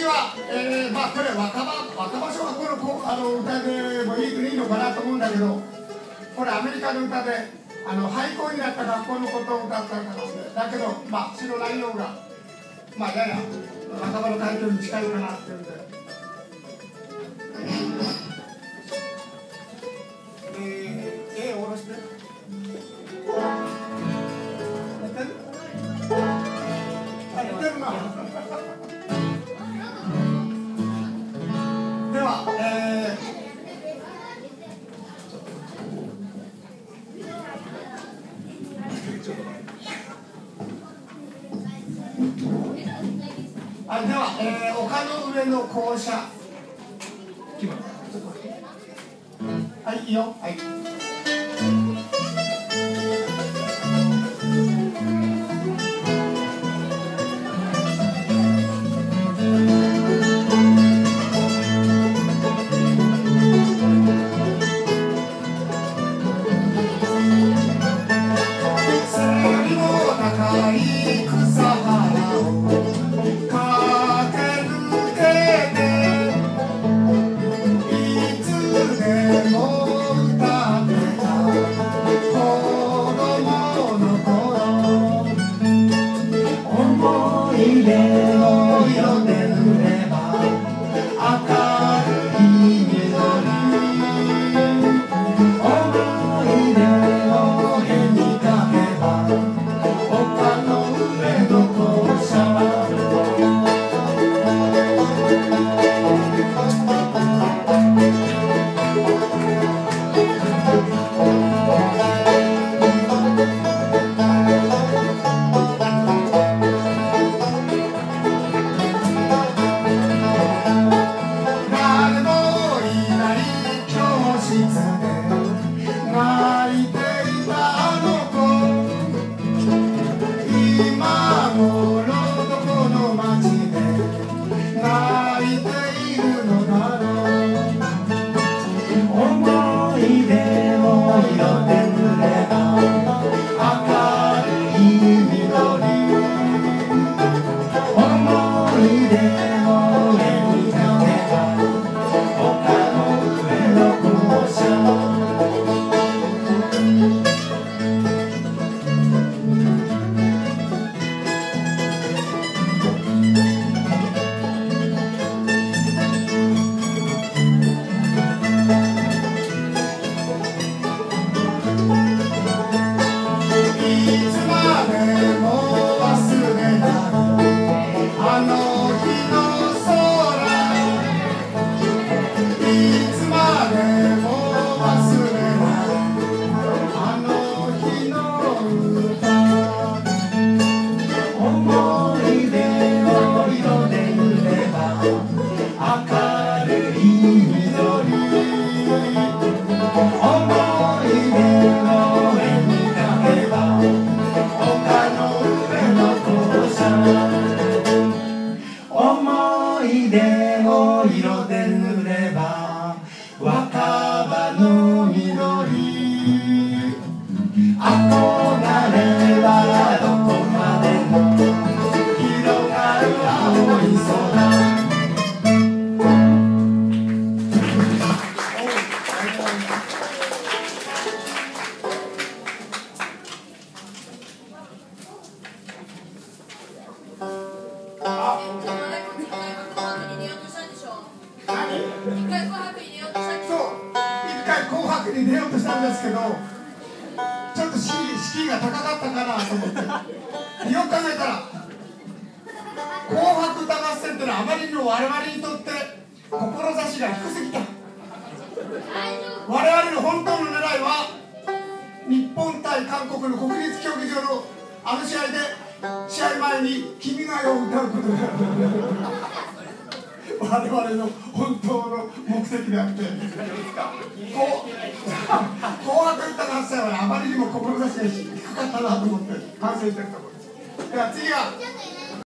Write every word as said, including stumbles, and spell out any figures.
は、えー、まあこれ若葉若葉小学校のこあの歌でもいいいいのかなと思うんだけど、これアメリカの歌であの廃校になった学校のことを歌った歌なんで、だけどまあ詩の内容がまあやや若葉の環境に近いかなっていうんで、えー、絵を下ろして。寝てる？あ、寝てるな。では、えーあでは、えー、丘の上の校舎。はい、いいよ。はい。背の高い草原をに出ようとしたんですけど、ちょっと敷居が高かったかなと思って、よく考えたら「紅白歌合戦」ってのはあまりにも我々にとって志が低すぎた。我々の本当の狙いは日本対韓国の国立競技場のあの試合で試合前に「君が代」を歌うことが我々の本当の目的であって、こう紅白歌合戦はあまりにも志が低かったなと思って反省してるところです。では次は